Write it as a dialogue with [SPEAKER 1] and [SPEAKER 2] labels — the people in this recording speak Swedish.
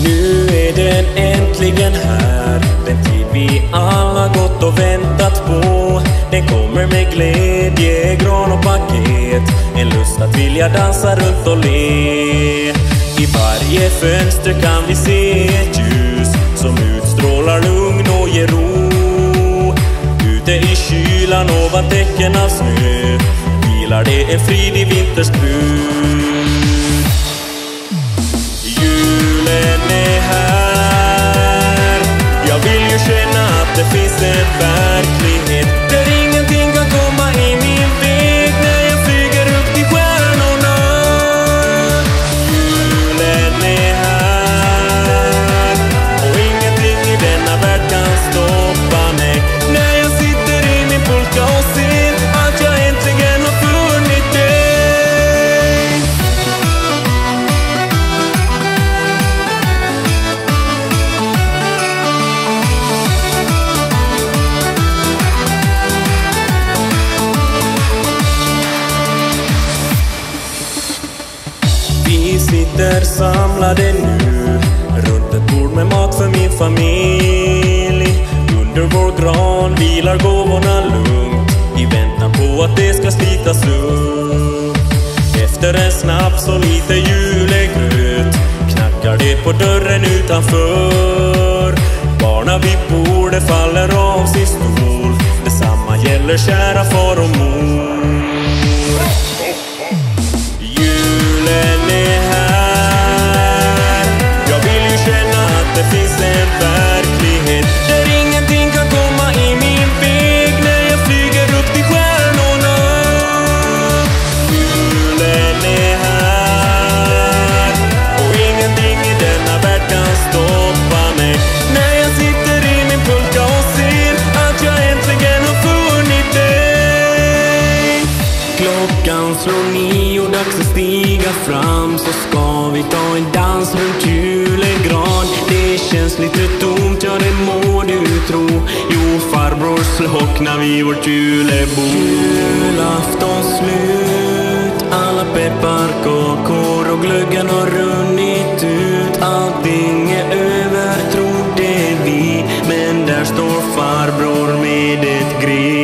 [SPEAKER 1] Nu är den äntligen här, den tid vi alla gått och väntat på. Den kommer med glädje, gran och paket, en lust att vilja dansa runt och le. I varje fönster kan vi se ett ljus som utstrålar lugn och ger ro. Ute i kylan ovan täcken av snö vilar det en frid i vintersbrun. Julen är här, jag vill ju känna att det finns en verklighet där ingenting kan komma i min väg när jag flyger upp till stjärnorna. Julen är här och ingenting i denna värld kan stoppa mig när jag sitter i min pulka och ser att jag äntligen har funnit dig. Vi sitter samlade nu runt ett bord med mat för min familj. Under vår gran vilar gåvorna lugnt i väntan på att det ska slitas upp. Efter en snaps och lite julegröt knackar det på dörren utanför. Barna vid bordet faller av sin stol. Detsamma gäller kära far och mor. Julen är här, jag vill ju känna att det finns en verklighet där ingenting kan komma i min väg när jag flyger upp till stjärnorna. Julen är här och ingenting i denna värld kan stoppa mig när jag sitter i min pulka och ser att jag äntligen har funnit dig. Klockan slår 9 och dags att stiga fram, så ska vi ta en dans runt julegran. Det känns lite tomt, ja det må du tro. Jo, farbror slocknar vid vårt julebord. Julafton slut, alla pepparkakor och glöggen har runnit ut. Allting är över, trodde vi, men där står farbror med ett grill.